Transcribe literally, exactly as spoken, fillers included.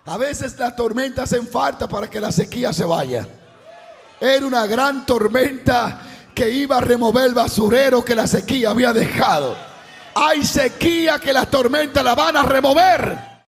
A veces las tormentas hacen falta para que la sequía se vaya. Era una gran tormenta que iba a remover el basurero que la sequía había dejado. Hay sequía que las tormentas la van a remover.